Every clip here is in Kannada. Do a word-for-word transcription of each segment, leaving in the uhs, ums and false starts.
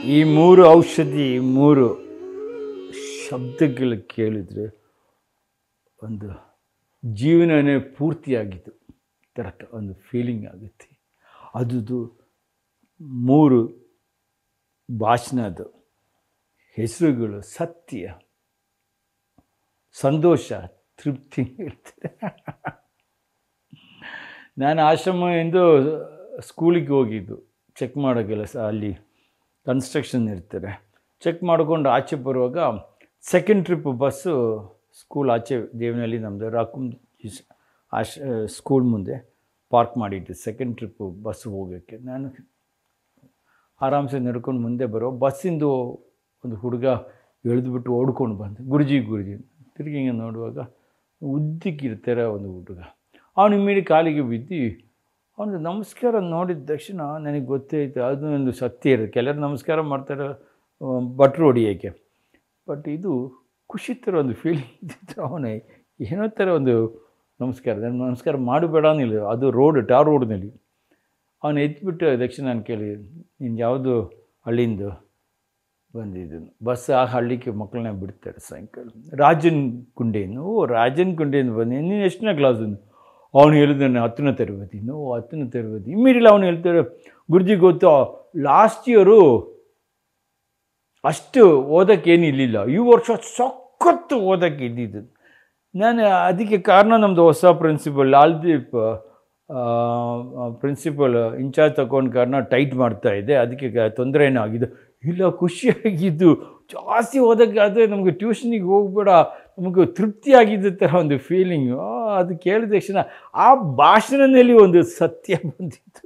ಈ ಮೂರು ಔಷಧಿ ಮೂರು ಶಬ್ದಗಳು ಕೇಳಿದರೆ ಒಂದು ಜೀವನನೇ ಪೂರ್ತಿಯಾಗಿತ್ತು ಥರ ಒಂದು ಫೀಲಿಂಗ್ ಆಗುತ್ತೆ. ಅದು ಮೂರು ಭಾಷಣದ ಹೆಸರುಗಳು ಸತ್ಯ, ಸಂತೋಷ, ತೃಪ್ತಿ ಹೇಳ್ತಾರೆ. ನಾನು ಆಶ್ರಮದಿಂದ ಸ್ಕೂಲಿಗೆ ಹೋಗಿದ್ದು ಚೆಕ್ ಮಾಡೋಕ್ಕೆಲ್ಲ ಸಹ ಅಲ್ಲಿ ಕನ್ಸ್ಟ್ರಕ್ಷನ್ ಇರ್ತಾರೆ. ಚೆಕ್ ಮಾಡಿಕೊಂಡು ಆಚೆ ಬರುವಾಗ ಸೆಕೆಂಡ್ ಟ್ರಿಪ್ ಬಸ್ಸು ಸ್ಕೂಲ್ ಆಚೆ ದೇವನಹಳ್ಳಿ ನಮ್ಮದು ರಾಕುಮ್ ಆಶ್ ಸ್ಕೂಲ್ ಮುಂದೆ ಪಾರ್ಕ್ ಮಾಡಿದ್ದೆ ಸೆಕೆಂಡ್ ಟ್ರಿಪ್ಪು ಬಸ್ ಹೋಗೋಕ್ಕೆ. ನಾನು ಆರಾಮ್ಸೆ ನಡ್ಕೊಂಡು ಮುಂದೆ ಬರೋ ಬಸ್ಸಿಂದು ಒಂದು ಹುಡುಗ ಎಳೆದುಬಿಟ್ಟು ಓಡ್ಕೊಂಡು ಬಂದೆ. ಗುರುಜಿ ಗುರುಜಿ ತಿರುಗಿ ಹಿಂಗೆ ನೋಡುವಾಗ ಉದ್ದಕ್ಕಿರ್ತಾರೆ ಒಂದು ಹುಡುಗ. ಅವನು ಇಮ್ಮಿಡಿ ಕಾಲಿಗೆ ಬಿದ್ದು ಅವನು ನಮಸ್ಕಾರ ನೋಡಿದ ತಕ್ಷಣ ನನಗೆ ಗೊತ್ತಾಯಿತು ಅದು ಒಂದು ಸತ್ಯ ಇರುತ್ತೆ. ಕೆಲವರು ನಮಸ್ಕಾರ ಮಾಡ್ತಾರೆ ಭಟ್ರು ಹೊಡಿಯೋಕ್ಕೆ, ಬಟ್ ಇದು ಖುಷಿ ಥರ ಒಂದು ಫೀಲಿಂಗ್ ಇದ್ದಿತ್ತು. ಅವನೇ ಏನೋ ಥರ ಒಂದು ನಮಸ್ಕಾರ ನಾನು ನಮಸ್ಕಾರ ಮಾಡಬೇಡ ಅನ್ನಿಲ್ಲ. ಅದು ರೋಡ್ ಟಾರ್ ರೋಡ್ನಲ್ಲಿ ಅವನು ಎತ್ಬಿಟ್ಟು ತಕ್ಷಣ ನಾನು ಕೇಳಿ ನೀನು ಯಾವುದು ಹಳ್ಳಿಯಿಂದ ಬಂದಿದ್ದು? ಬಸ್ ಆ ಹಳ್ಳಿಗೆ ಮಕ್ಕಳನ್ನ ಬಿಡ್ತಾರೆ ಸಾಯಂಕಾಲ. ರಾಜನ್ ಕುಂಡೆಯನ್ನು ಓ ರಾಜನ್ ಕುಂಡೆಯನ್ನು ಬಂದು ನೀನು ಎಷ್ಟನೇ ಕ್ಲಾಸನ್ನು? ಅವನು ಹೇಳಿದ ನಾನು ಹತ್ತನೇ ತರಗತಿ. ನೋ ಹತ್ತನೇ ತರಗತಿ. ಇಮ್ಮಿಡಿಯೇಟ್ಲಿ ಅವನು ಹೇಳ್ತಾರೆ ಗುರುಜಿ ಗೊತ್ತು ಲಾಸ್ಟ್ ಇಯರು ಅಷ್ಟು ಓದೋಕ್ಕೇನು ಇರಲಿಲ್ಲ, ಈ ವರ್ಷ ಸಖತ್ತು ಓದೋಕ್ಕೆ ಇದ್ದಿದ್ದು. ನಾನು ಅದಕ್ಕೆ ಕಾರಣ ನಮ್ಮದು ಹೊಸ ಪ್ರಿನ್ಸಿಪಲ್ ಲಾಲ್ದೀಪ್ ಪ್ರಿನ್ಸಿಪಲ್ ಇನ್ಚಾರ್ಜ್ ತಗೊಂಡು ಕಾರಣ ಟೈಟ್ ಮಾಡ್ತಾಯಿದ್ದೆ, ಅದಕ್ಕೆ ತೊಂದರೆ ಏನೋ ಆಗಿದೆ. ಇಲ್ಲ ಖುಷಿಯಾಗಿದ್ದು ಜಾಸ್ತಿ ಓದೋಕ್ಕೆ ಆದರೆ ನಮಗೆ ಟ್ಯೂಷನಿಗೆ ಹೋಗ್ಬೇಡ, ನಮಗೆ ತೃಪ್ತಿಯಾಗಿದ್ದ ಥರ ಒಂದು ಫೀಲಿಂಗು. ಅದು ಕೇಳಿದ ತಕ್ಷಣ ಆ ಭಾಷಣದಲ್ಲಿ ಒಂದು ಸತ್ಯ ಬಂದಿತ್ತು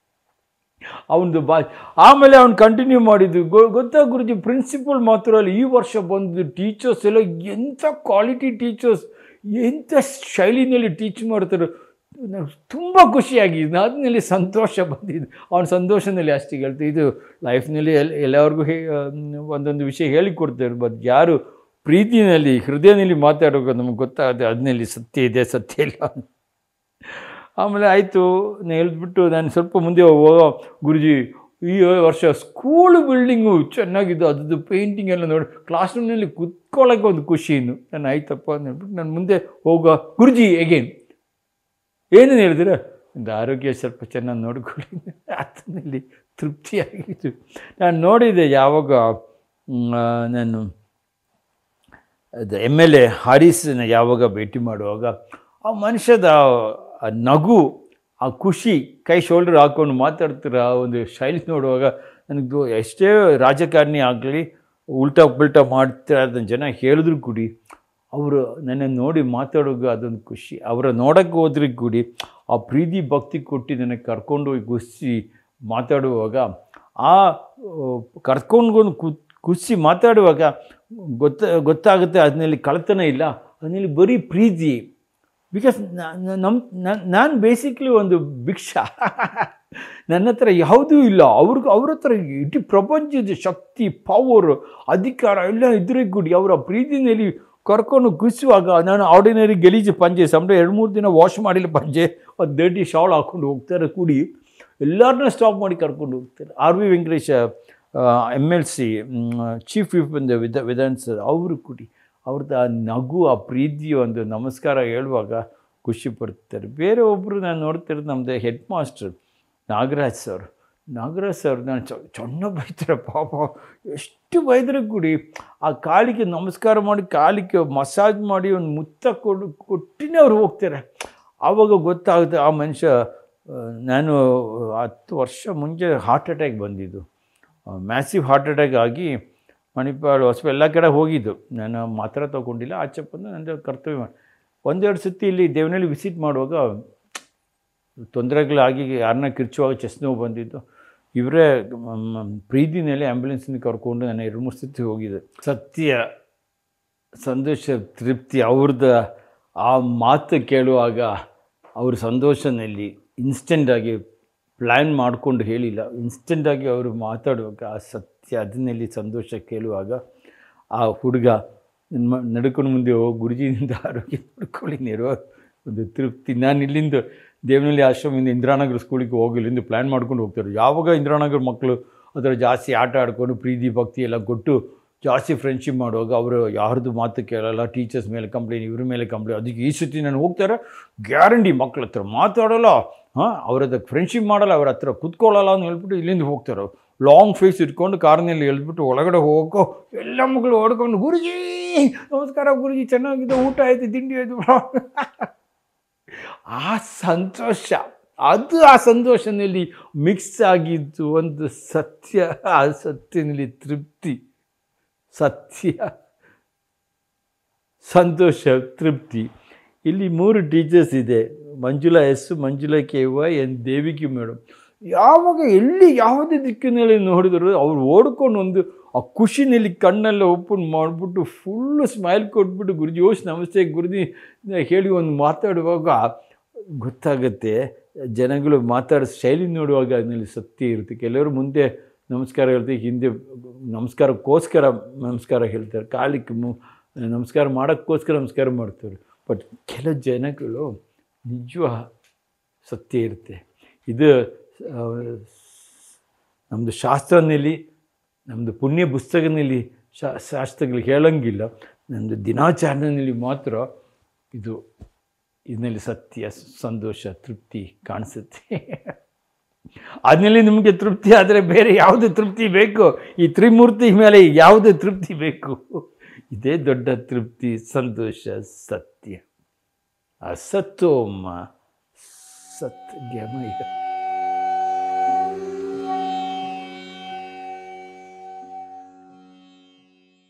ಅವನದು ಬಾ. ಆಮೇಲೆ ಅವ್ನು ಕಂಟಿನ್ಯೂ ಮಾಡಿದ್ದು ಗೊ ಗೊತ್ತಾ ಗುರುಜಿ ಪ್ರಿನ್ಸಿಪಲ್ ಮಾತ್ರ ಅಲ್ಲ, ಈ ವರ್ಷ ಬಂದು ಟೀಚರ್ಸ್ ಎಲ್ಲ ಎಂಥ ಕ್ವಾಲಿಟಿ ಟೀಚರ್ಸ್, ಎಂಥ ಶೈಲಿನಲ್ಲಿ ಟೀಚ್ ಮಾಡ್ತಾರೆ. ನನಗೆ ತುಂಬ ಖುಷಿಯಾಗಿದ್ದು, ಅದನ್ನಲ್ಲಿ ಸಂತೋಷ ಬಂದಿದ್ದು. ಅವನ ಸಂತೋಷದಲ್ಲಿ ಅಷ್ಟೇ ಹೇಳ್ತೀವಿ. ಇದು ಲೈಫ್ನಲ್ಲಿ ಎಲ್ಲ ಎಲ್ಲರಿಗೂ ಹೇ ಒಂದೊಂದು ವಿಷಯ ಹೇಳಿಕೊಡ್ತಾರೆ, ಬಟ್ ಯಾರು ಪ್ರೀತಿನಲ್ಲಿ ಹೃದಯದಲ್ಲಿ ಮಾತಾಡೋಕೆ ನಮಗೆ ಗೊತ್ತಾಗುತ್ತೆ ಅದನ್ನಲ್ಲಿ ಸತ್ಯ ಇದೆ ಸತ್ಯ ಇಲ್ಲ. ಆಮೇಲೆ ಆಯಿತು ನಾನು ಹೇಳಿದ್ಬಿಟ್ಟು ನಾನು ಸ್ವಲ್ಪ ಮುಂದೆ ಹೋಗೋ ಗುರುಜಿ ಈ ವರ್ಷ ಸ್ಕೂಲ್ ಬಿಲ್ಡಿಂಗು ಚೆನ್ನಾಗಿದ್ದು, ಅದ್ರದ್ದು ಪೇಂಟಿಂಗ್ ಎಲ್ಲ ನೋಡಿ ಕ್ಲಾಸ್ ರೂಮ್ನಲ್ಲಿ ಕುತ್ಕೊಳ್ಳೋಕ್ಕೆ ಒಂದು ಖುಷಿಯನ್ನು. ನಾನು ಆಯ್ತಪ್ಪ ಅಂತ ಹೇಳ್ಬಿಟ್ಟು ನಾನು ಮುಂದೆ ಹೋಗೋ ಗುರುಜಿ ಎಗೇನ್ ಏನೇನು ಹೇಳಿದ್ರೆ ಒಂದು ಆರೋಗ್ಯ ಸ್ವಲ್ಪ ಚೆನ್ನಾಗಿ ನೋಡ್ಕೊಳ್ಳಿ, ಅದರಲ್ಲಿ ತೃಪ್ತಿಯಾಗಿತ್ತು. ನಾನು ನೋಡಿದೆ ಯಾವಾಗ ನಾನು ಅದು ಎಮ್ ಎಲ್ ಎ ಹಾರಿಸ್ನ ಯಾವಾಗ ಭೇಟಿ ಮಾಡುವಾಗ ಆ ಮನುಷ್ಯದ ಆ ನಗು, ಆ ಖುಷಿ, ಕೈ ಶೋಲ್ಡರ್ ಹಾಕ್ಕೊಂಡು ಮಾತಾಡ್ತಿರೋ ಆ ಒಂದು ಶೈಲಿ ನೋಡುವಾಗ ನನಗೆ ಎಷ್ಟೇ ರಾಜಕಾರಣಿ ಆಗಲಿ ಉಲ್ಟಾ ಪಲ್ಟಾ ಮಾಡ್ತಾರೆ ಅದನ್ನು ಜನ ಹೇಳಿದ್ರು ಕೂಡಿ ಅವರು ನನ್ನ ನೋಡಿ ಮಾತಾಡೋದು ಅದೊಂದು ಖುಷಿ. ಅವರ ನೋಡೋಕ್ಕೆ ಹೋದ್ರೆ ಕೂಡಿ ಆ ಪ್ರೀತಿ ಭಕ್ತಿ ಕೊಟ್ಟು ನನಗೆ ಕರ್ಕೊಂಡೋಗಿ ಖುಷಿ ಮಾತಾಡುವಾಗ ಆ ಕರ್ಕೊಂಡ್ಕೊಂಡು ಕು ಖುಷಿ ಮಾತಾಡುವಾಗ ಗೊತ್ತ ಗೊತ್ತಾಗುತ್ತೆ ಅದನ್ನಲ್ಲಿ ಕಳ್ತನ ಇಲ್ಲ, ಅದನ್ನಲ್ಲಿ ಬರೀ ಪ್ರೀತಿ. ಬಿಕಾಸ್ ನಮ್ಮ ನಾನು ಬೇಸಿಕ್ಲಿ ಒಂದು ಭಿಕ್ಷಾ, ನನ್ನ ಹತ್ರ ಯಾವುದೂ ಇಲ್ಲ. ಅವ್ರಿಗೆ ಅವ್ರ ಹತ್ರ ಇಡೀ ಪ್ರಪಂಚದ ಶಕ್ತಿ, ಪವರು, ಅಧಿಕಾರ ಎಲ್ಲ ಇದ್ರೆ ಕೂಡಿ ಅವರ ಪ್ರೀತಿನಲ್ಲಿ ಕರ್ಕೊಂಡು ಕುಸುವಾಗ ನಾನು ಆರ್ಡಿನರಿ ಗಲೀಜು ಪಂಜೆ ಸಂಬಳ ಎರಡು ಮೂರು ದಿನ ವಾಶ್ ಮಾಡಿಲ್ಲ ಪಂಜೆ, ಅದು ದಡ್ಡಿ ಶಾವಲ್ ಹಾಕ್ಕೊಂಡು ಹೋಗ್ತಾರೆ ಕೂಡಿ ಎಲ್ಲರನ್ನ ಸ್ಟಾಪ್ ಮಾಡಿ ಕರ್ಕೊಂಡು ಹೋಗ್ತಾರೆ. R V Venkatesha M L C chief whip ಒಂದು ವಿಧ ವಿಧಾನಸಭೆ ಅವರು ಕೂಡಿ ಅವ್ರದ್ದು ಆ ನಗು, ಆ ಪ್ರೀತಿ ಒಂದು ನಮಸ್ಕಾರ ಹೇಳುವಾಗ ಖುಷಿ ಪಡ್ತಾರೆ. ಬೇರೆ ಒಬ್ಬರು ನಾನು ನೋಡ್ತಿರೋದು ನಮ್ಮದು head master Nagaraj sir. Nagaraj sir ನಾನು ಚೆನ್ನಾಗಿ ಬೈತಾರೆ ಪಾಪ, ಎಷ್ಟು ಬೈದರೆ ಕೂಡಿ ಆ ಕಾಲಿಗೆ ನಮಸ್ಕಾರ ಮಾಡಿ ಕಾಲಿಗೆ ಮಸಾಜ್ ಮಾಡಿ ಒಂದು ಮುತ್ತ ಕೊಡು ಕೊಟ್ಟಿನೇ ಅವ್ರು ಹೋಗ್ತಾರೆ. ಆವಾಗ ಗೊತ್ತಾಗುತ್ತೆ ಆ ಮನುಷ್ಯ. ನಾನು ಹತ್ತು ವರ್ಷ ಮುಂಚೆ ಹಾರ್ಟ್ ಅಟ್ಯಾಕ್ ಬಂದಿದ್ದು, ಮ್ಯಾಸಿವ್ ಹಾರ್ಟ್ ಅಟ್ಯಾಕ್ ಆಗಿ ಮಣಿಪಾಲ್ ಹೊಸಬ ಎಲ್ಲ ಕಡೆ ಹೋಗಿದ್ದು. ನಾನು ಮಾತ್ರ ತೊಗೊಂಡಿಲ್ಲ, ಆಚೆ ಬಂದು ನನ್ನ ಕರ್ತವ್ಯ ಮಾಡಿ ಒಂದೆರಡು ಸತಿ ಇಲ್ಲಿ ದೇವನಹಳ್ಳಿ ವಿಸಿಟ್ ಮಾಡುವಾಗ ತೊಂದರೆಗಳಾಗಿ ಯಾರನ್ನ ಕಿರ್ಚುವಾಗ ಚೆಸ್ಟ್ ನೋವು ಬಂದಿದ್ದು. ಇವರೇ ಪ್ರೀತಿನಲ್ಲಿ ಆ್ಯಂಬುಲೆನ್ಸ್ನ ಕರ್ಕೊಂಡು ನಾನು ಎರಡು ಮೂರು ಸತಿ ಹೋಗಿದ್ದೆ. ಸತ್ಯ, ಸಂತೋಷ, ತೃಪ್ತಿ ಅವ್ರದ್ದು ಆ ಮಾತು ಕೇಳುವಾಗ ಅವ್ರ ಸಂತೋಷದಲ್ಲಿ ಇನ್ಸ್ಟೆಂಟಾಗಿ ಪ್ಲ್ಯಾನ್ ಮಾಡಿಕೊಂಡು ಹೇಳಿಲ್ಲ, ಇನ್ಸ್ಟೆಂಟಾಗಿ ಅವರು ಮಾತಾಡುವಾಗ ಆ ಸತ್ಯ ಅದನ್ನಲ್ಲಿ ಸಂತೋಷ ಕೇಳುವಾಗ ಆ ಹುಡುಗ ನನ್ನ ನಡ್ಕೊಂಡು ಮುಂದೆ ಹೋಗಿ ಗುರುಜಿಯಿಂದ ಆರೋಗ್ಯ ನೋಡ್ಕೊಳ್ಳಿ ನೀರು ಒಂದು ತೃಪ್ತಿ. ನಾನು ಇಲ್ಲಿಂದ ದೇವನಹಳ್ಳಿ ಆಶ್ರಮದಿಂದ ಇಂದಿರಾನಗರ ಸ್ಕೂಲಿಗೆ ಹೋಗಿ ಇಲ್ಲಿಂದ ಪ್ಲ್ಯಾನ್ ಮಾಡ್ಕೊಂಡು ಹೋಗ್ತಾರೆ. ಯಾವಾಗ ಇಂದಿರಾನಗರ ಮಕ್ಕಳು ಅದರ ಜಾಸ್ತಿ ಆಟ ಆಡಿಕೊಂಡು ಪ್ರೀತಿ ಭಕ್ತಿ ಎಲ್ಲ ಕೊಟ್ಟು ಜಾಸ್ತಿ ಫ್ರೆಂಡ್ಶಿಪ್ ಮಾಡುವಾಗ ಅವರು ಯಾರ್ದು ಮಾತು ಕೇಳಲ್ಲ, ಟೀಚರ್ಸ್ ಮೇಲೆ ಕಂಪ್ಲೇಂಟ್, ಇವ್ರ ಮೇಲೆ ಕಂಪ್ಲೇಂಟ್. ಅದಕ್ಕೆ ಈ ಸತಿ ನಾನು ಹೋಗ್ತಾರೆ ಗ್ಯಾರಂಟಿ ಮಕ್ಳ ಹತ್ರ ಮಾತಾಡೋಲ್ಲ, ಹಾಂ ಅವ್ರ ಹತ್ರ ಫ್ರೆಂಡ್ಶಿಪ್ ಮಾಡಲ್ಲ, ಅವ್ರ ಹತ್ರ ಕೂತ್ಕೊಳ್ಳಲ್ಲ ಅಂತ ಹೇಳ್ಬಿಟ್ಟು ಇಲ್ಲಿಂದ ಹೋಗ್ತಾರೆ. ಲಾಂಗ್ ಫೇಸ್ ಇಟ್ಕೊಂಡು ಕಾರ್ನಲ್ಲಿ ಎಳ್ದ್ಬಿಟ್ಟು ಒಳಗಡೆ ಹೋಗೋ ಎಲ್ಲ ಮಕ್ಕಳು ಹೊಡ್ಕೊಂಡು, ಗುರುಜಿ ನಮಸ್ಕಾರ ಗುರುಜಿ, ಚೆನ್ನಾಗಿದೆ, ಊಟ ಆಯಿತು, ತಿಂಡಿ ಆಯಿತು. ಆ ಸಂತೋಷ, ಅದು ಆ ಸಂತೋಷದಲ್ಲಿ ಮಿಕ್ಸ್ ಆಗಿದ್ದು ಒಂದು ಸತ್ಯ, ಆ ಸತ್ಯದಲ್ಲಿ ತೃಪ್ತಿ, ಸತ್ಯ, ಸಂತೋಷ, ತೃಪ್ತಿ. ಇಲ್ಲಿ ಮೂರು ಟೀಚರ್ಸ್ ಇದೆ, Manjula S, Manjula K Y N Deviki madam. ಯಾವಾಗ ಎಲ್ಲಿ ಯಾವುದೇ ದಿಕ್ಕಿನಲ್ಲಿ ನೋಡಿದ್ರು ಅವ್ರು ಓಡ್ಕೊಂಡು ಒಂದು ಆ ಖುಷಿನಲ್ಲಿ ಕಣ್ಣೆಲ್ಲ ಓಪನ್ ಮಾಡಿಬಿಟ್ಟು ಫುಲ್ಲು ಸ್ಮೈಲ್ ಕೊಟ್ಬಿಟ್ಟು ಗುರುಜಿ ಓಶ್ ನಮಸ್ತೆ ಗುರುಜಿ ಹೇಳಿ ಒಂದು ಮಾತಾಡುವಾಗ ಗೊತ್ತಾಗುತ್ತೆ. ಜನಗಳು ಮಾತಾಡೋ ಶೈಲಿ ನೋಡುವಾಗ ಅದರಲ್ಲಿ ಸತ್ಯ ಇರುತ್ತೆ. ಕೆಲವರು ಮುಂದೆ ನಮಸ್ಕಾರ ಹೇಳ್ತಾರೆ, ಹಿಂದೆ ನಮಸ್ಕಾರಕ್ಕೋಸ್ಕರ ನಮಸ್ಕಾರ ಹೇಳ್ತಾರೆ, ಕಾಲಿಕ್ಕೆ ಮು ನಮಸ್ಕಾರ ಮಾಡೋಕ್ಕೋಸ್ಕರ ನಮಸ್ಕಾರ ಮಾಡ್ತಾರೆ. ಬಟ್ ಕೆಲವು ಜನಗಳು ನಿಜ ಸತ್ಯ ಇರುತ್ತೆ. ಇದು ನಮ್ಮದು ಶಾಸ್ತ್ರನಲ್ಲಿ, ನಮ್ಮದು ಪುಣ್ಯ ಪುಸ್ತಕದಲ್ಲಿ ಶಾ ಶಾಸ್ತ್ರಗಳು ಹೇಳೋಂಗಿಲ್ಲ, ನಮ್ಮದು ದಿನಾಚರಣೆಯಲ್ಲಿ ಮಾತ್ರ ಇದು ಇದರಲ್ಲಿ ಸತ್ಯ, ಸಂತೋಷ, ತೃಪ್ತಿ ಕಾಣಿಸುತ್ತೆ. ಆದ್ಮೇಲೆ ನಿಮಗೆ ತೃಪ್ತಿ ಆದರೆ ಬೇರೆ ಯಾವುದು ತೃಪ್ತಿ ಬೇಕು? ಈ ತ್ರಿಮೂರ್ತಿ ಮೇಲೆ ಯಾವುದು ತೃಪ್ತಿ ಬೇಕು? ಇದೇ ದೊಡ್ಡ ತೃಪ್ತಿ, ಸಂತೋಷ, ಸತ್ಯ. ಅಸತ್ತೋಮ ಸತ್ಯಮಯ.